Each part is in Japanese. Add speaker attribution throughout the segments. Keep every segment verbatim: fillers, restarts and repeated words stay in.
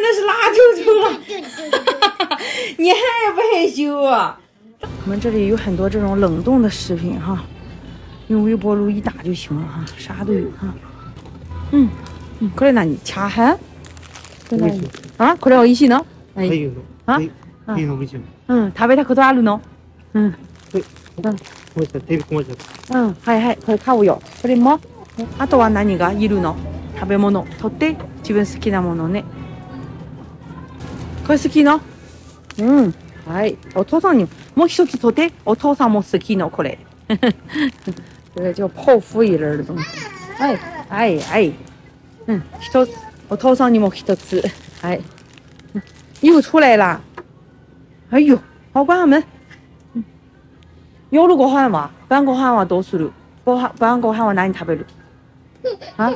Speaker 1: 的是拉球球了，你害不害羞啊？我们这里有很多这种冷冻的食品哈，用微波炉一打就行了哈，啥都有哈。嗯嗯，これ何？チャーハン？これ何？あ、これ美味しいの？あ？うん、食べたことあるの？うん。うん、はいはい、これ買うよ。これも。あとは何がいるの？食べ物取って自分好きなものね。これ好きの？うん。はい。お父さんにもう一つ取って。お父さんも好きのこれ。这个叫泡芙一类的东西。はいはいはい。嗯，一つ。お父さんにも一つ。はい。又出来了。哎呦，好关下门。夜ご飯は晩ご飯はどうする？ご飯晩ご飯は何食べる？あ？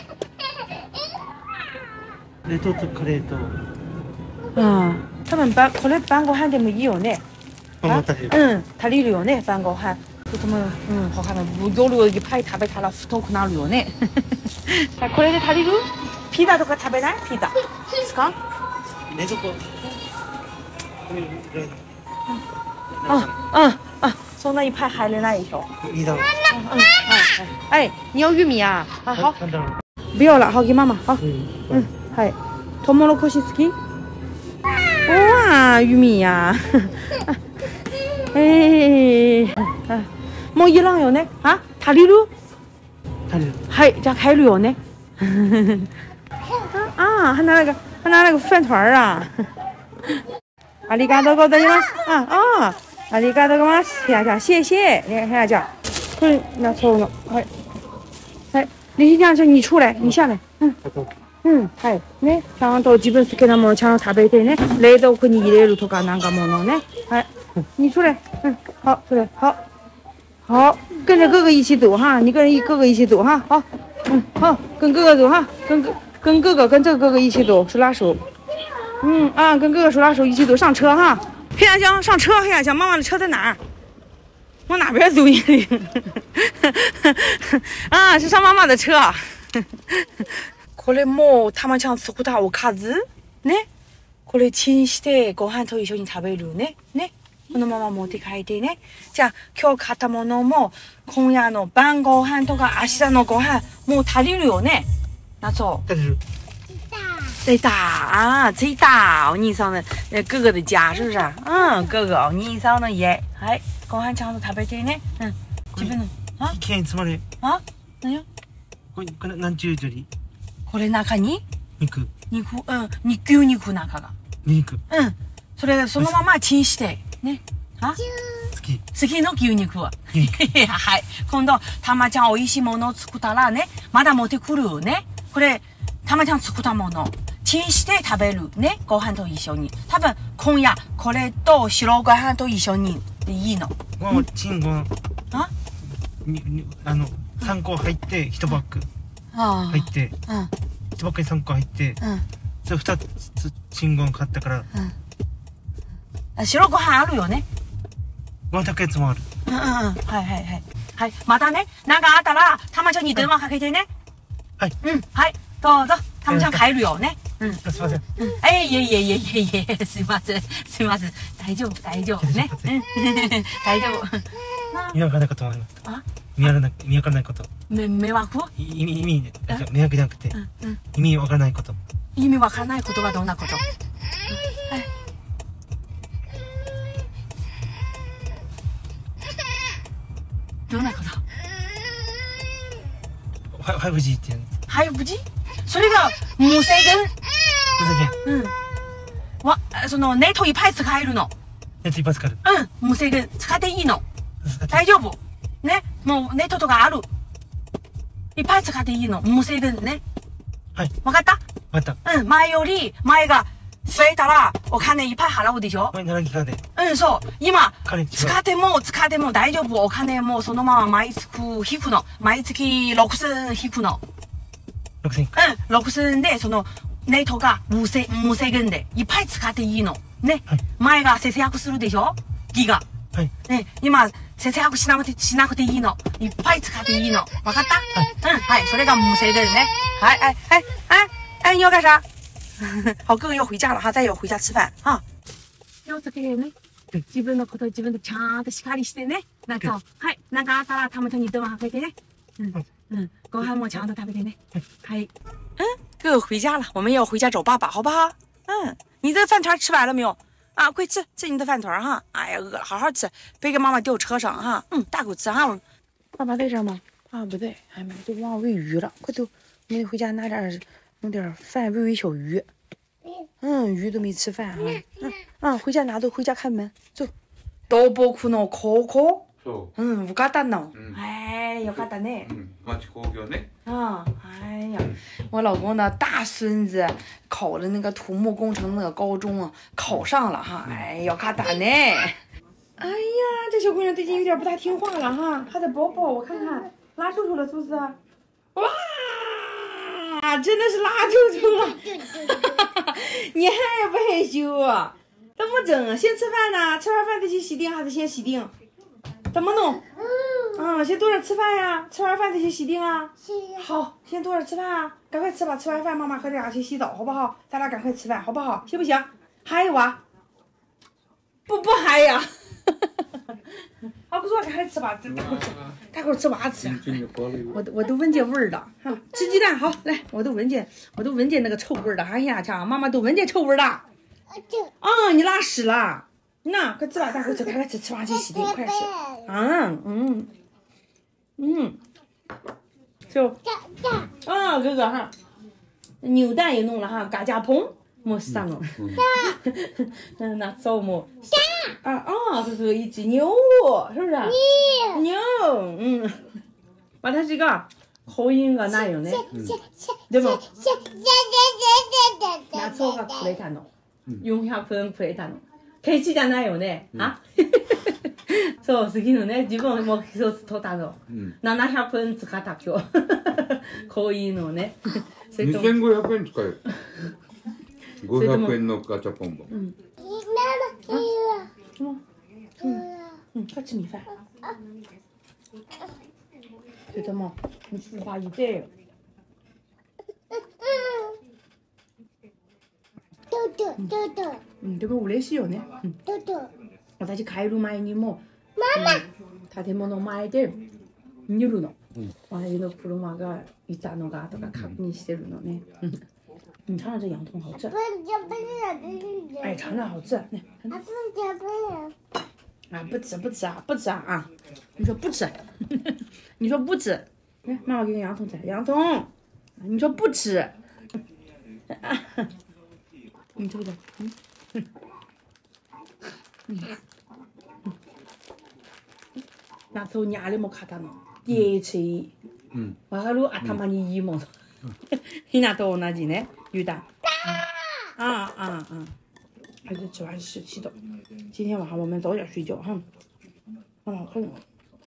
Speaker 2: 冷凍とカレーと。
Speaker 1: ああ、多分晩これ晩ご飯でもいいよね。
Speaker 2: あ、足りる。
Speaker 1: うん、足りるよね晩ご飯。とてもうん他の夜いっぱい食べたら太くなるよね。これで足りる？ピザとか食べない？ピザ。ですか？
Speaker 2: 冷蔵庫。
Speaker 1: あ、あ、あ。そんなにいっぱい入れないでしょ。
Speaker 2: いいだろう。
Speaker 1: 嗯嗯，哎，你要玉米啊？啊好，不要了，好给妈妈。好，嗯，はい。トウモロコシ好き？哇，玉米呀。え、もういらんよね？あ、足りる？
Speaker 2: 足りる。
Speaker 1: はい、じゃあ帰るよね。啊，还拿了个，还拿了个饭团啊。ありがとうございます。啊啊。ありがとうございます。呀呀，谢谢。你看看这，这那抽了，哎，哎，李先生，你出来，你下来，嗯，うん、はい、ね、ちゃんと自分好きなものちゃんと食べてね、冷蔵庫に入れるとかなんかものね，はい，你出来，嗯，好，出来，好，好，跟着哥哥一起走哈，你跟哥哥一起走哈，好，嗯，好，跟哥哥走哈，跟哥跟哥哥跟这个哥哥一起走，手拉手，嗯啊，跟哥哥手拉手一起走，上车哈。黑暗江上车，黑暗江，妈妈的车在哪儿？往哪边走你？啊，是上妈妈的车。これもたまちゃんそこだおかずね。これチンしてご飯と一緒に食べるね。ね。このまま持って帰ってね。じゃあ今日買ったものも今夜の晩ご飯とか明日のご飯もう足りるよね。那走。
Speaker 2: 足りる。
Speaker 1: 最大啊，最大！お兄さんの哥哥的家是不是？嗯，哥哥、お兄さんの家。はい、ご飯ちゃんと食べてね。うん。自分のあ？
Speaker 2: きれいに詰まれ。
Speaker 1: あ？何よ？
Speaker 2: これこれなんちゅうじょり？
Speaker 1: これ中に？
Speaker 2: 肉。
Speaker 1: 肉、うん、肉牛肉中が。
Speaker 2: 肉。
Speaker 1: うん。それそのままチンしてね。あ？
Speaker 2: 好き。
Speaker 1: 好きの牛肉は。はい。今度たまちゃん美味しいものを作ったらね、まだ持ってくるね。これたまちゃん作ったもの。チンして食べるね。ご飯と一緒に。多分今夜これと白ご飯と一緒にでいいの。
Speaker 2: ご飯チンご飯。
Speaker 1: あ？
Speaker 2: ににあの三個入って一バッグ入って、
Speaker 1: うん
Speaker 2: 一バッグに三個入って、うん、それ二つチンご飯買ったから。
Speaker 1: うん。白ご飯あるよね。
Speaker 2: ご飯炊くやつもある。
Speaker 1: うんうんうん。はいはいはい。はい。またね。なんかあったらたまちゃんに電話かけてね。
Speaker 2: はい。
Speaker 1: うん。はい。どうぞ。たまちゃん帰るよね。うん。
Speaker 2: すみません。
Speaker 1: うん。えいえいえいえいえいえ。すみません。すみません。大丈夫大丈夫ね。うん。大丈夫。
Speaker 2: 見分からないこともあります。
Speaker 1: あ？
Speaker 2: 見分からない見分からないこと。
Speaker 1: め迷惑？
Speaker 2: 意味意味で迷惑じゃなくて、
Speaker 1: うん、
Speaker 2: 意味わからないこと。
Speaker 1: 意味わからないことはどんなこと？はい。どんなこと？
Speaker 2: ファイブジー って言うんです。
Speaker 1: ファイブジー？それが無制限？
Speaker 2: 無制限。
Speaker 1: うん。わ、そのネットいっぱい使えるの。
Speaker 2: ネットいっぱい使える。
Speaker 1: うん、無制限使っていいの。大丈夫。ね、もうネットとかある。いっぱい使っていいの。無制限ね。
Speaker 2: はい。
Speaker 1: わかった？
Speaker 2: わかった。
Speaker 1: うん、前より前が増えたらお金いっぱい払うでしょ？
Speaker 2: これななギガで。
Speaker 1: うん、そう。今
Speaker 2: 使
Speaker 1: っても使っても大丈夫。お金もそのまま毎月引くの。毎月ろくせんえん引くの。
Speaker 2: ろくせんえん。
Speaker 1: うん、ろくせんえんでそのネットが無制無制限でいっぱい使っていいの。ね。はい、前が節約するでしょ？ギガ。
Speaker 2: はい。
Speaker 1: ね、今節約しなくてしなくていいの。いっぱい使っていいの。わかった？はい。うん、はい。それが無制限ね。はい、はい、はい、はい。哎，你要干啥？ 好，哥哥要回家了哈，咱要回家吃饭哈。
Speaker 3: 要つけるね。自分のこと自分でちゃんとしっかりしてね。なんか、はい。なんかあったらたまにドア開けてね。嗯嗯，ご飯もちゃんと食べてね。はい。
Speaker 1: 嗯，哥哥回家了，我们要回家找爸爸，好不好？嗯，你的饭团吃完了没有？啊，快吃吃你的饭团哈！哎呀，饿了，好好吃，别给妈妈掉车上哈。嗯，大口吃哈。爸爸在这吗？啊，不在，哎妈，都忘喂鱼了，快走，我们得回家拿点弄点饭喂喂小鱼。嗯，鱼都没吃饭啊。嗯嗯，回家拿走，回家开门，走。到包库の高校。うん、受かったの。哎，よかったね。
Speaker 4: 嗯，町工業ね。
Speaker 1: 啊，哎呀，我老公的大孙子考的那个土木工程那个高中啊，考上了哈，哎，要卡打呢。哎呀，这小姑娘最近有点不大听话了哈，她的包包我看看拉臭臭了是不是？哇，真的是拉臭臭了，你害不害羞啊？怎么整啊？先吃饭呢？吃完饭再去洗腚还是先洗腚？怎么弄？啊，先多点吃饭呀，吃完饭再去洗腚啊。好，先多点吃饭啊，赶快吃吧。吃完饭，妈妈和咱俩去洗澡，好不好？咱俩赶快吃饭，好不好？行不行？嗨哇？不不嗨呀？好，不说，赶快吃吧，大口吃，大口吃娃吃。我我都闻见味儿了，哈，吃鸡蛋好，来，我都闻见，我都闻见那个臭味儿了。哎呀，这妈妈都闻见臭味儿了。啊，你拉屎了。那快吃吧，大口吃，快快吃，吃完去洗腚，快吃。啊，嗯，嗯，就啊，哥哥哈，扭蛋也弄了哈，嘎家棚没上了。嗯，那扫么？啊啊，哥哥一只牛，是不是？牛，嗯，把它这个口音个哪样呢？对不？那错个苦来看喏，用下分苦来看喏。ケチじゃないよね。あそう、好きのね、自分も一つ取ったの。ななひゃくえん使った今日。こういうのをね。
Speaker 4: にせんごひゃくえん使える。ごひゃくえんのガチャポンも。
Speaker 1: 嗯，嗯，快吃米饭。就这么，你四八一对。うん、でも嬉しいよね。うん、私帰る前にも、うん、建物前で見るの。前の車がいたのがとか確認してるのね。你尝尝这洋葱好吃。哎，尝尝好吃。来，啊，不吃不吃啊，不吃啊啊！你说不吃，你说不吃。来，妈妈给你洋葱吃，洋葱。你说不吃。你这个，嗯，嗯，那头伢里没看到呢，野菜，嗯，我还有阿他妈你姨妈，你那多那几呢？有的，啊啊啊，还是吃完洗洗澡。今天晚上我们早点睡觉哈，妈妈困了。